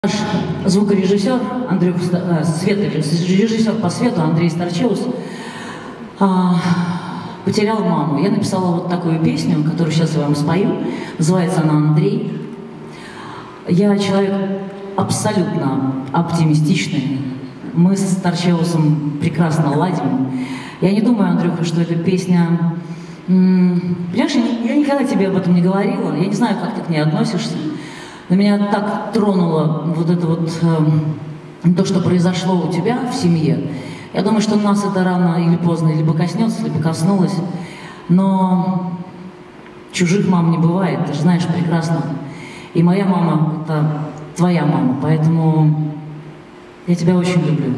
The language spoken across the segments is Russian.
Наш звукорежиссер, режиссер по свету Андрей Старчеус потерял маму. Я написала вот такую песню, которую сейчас я вам спою. Называется она «Андрей». Я человек абсолютно оптимистичный. Мы с Старчеусом прекрасно ладим. Я не думаю, Андрюха, что эта песня... Понимаешь, я никогда тебе об этом не говорила. Я не знаю, как ты к ней относишься. Но меня так тронуло вот это вот то, что произошло у тебя в семье. Я думаю, что нас это рано или поздно либо коснется, либо коснулось. Но чужих мам не бывает, ты же знаешь прекрасно. И моя мама — это твоя мама, поэтому я тебя очень люблю.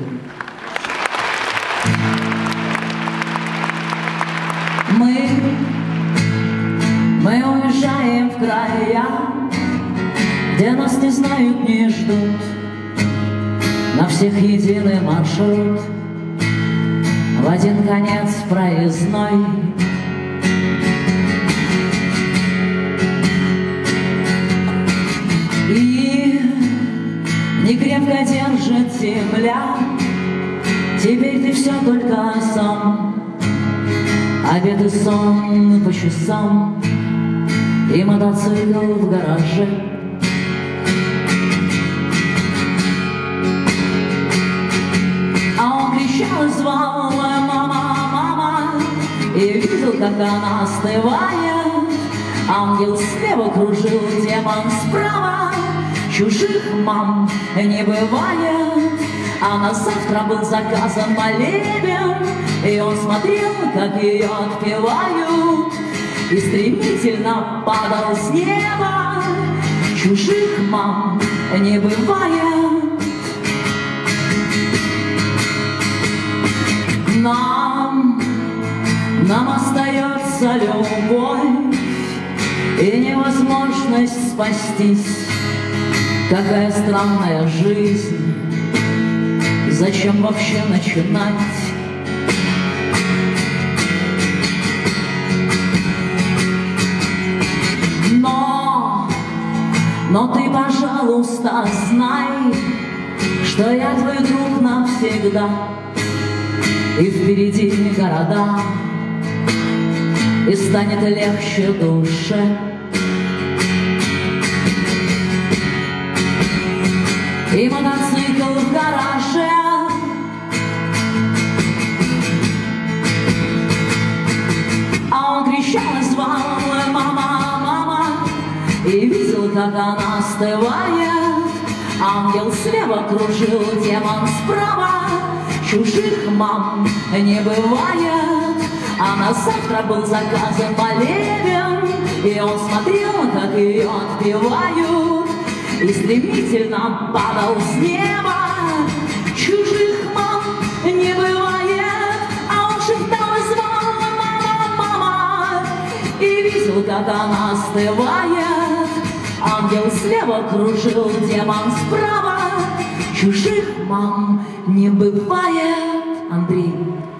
Мы уезжаем в края, где нас не знают, не ждут. На всех единый маршрут, в один конец проездной. И не крепко держит земля, теперь ты все только сам. Обед и сон по часам, и мотоцикл в гараже. А он кричал и звал: мама, мама, и видел, как она остывает. Ангел слева кружил, демон справа. Чужих мам не бывает. А на завтра был заказан молебен, и он смотрел, как ее отпевают, и стремительно падал с неба. Чужих мам не бывает. Нам остается любовь и невозможность спастись. Какая странная жизнь, зачем вообще начинать? Но ты, пожалуйста, знай, что я твой друг навсегда. И впереди города, и станет легче душе. И мотоцикл в гараже. А он кричал и звал: мама, мама, и видел, как она остывает. Ангел слева кружил, демон справа. Чужих мам не бывает. А на завтра был заказан молебен, и он смотрел, как ее отпевают, и стремительно падал с неба. Чужих мам не бывает. А он шептал и звал: мама, мама, и видел, как она остывает. Ангел слева кружил, демон справа. Чужих мам не бывает. Андрей.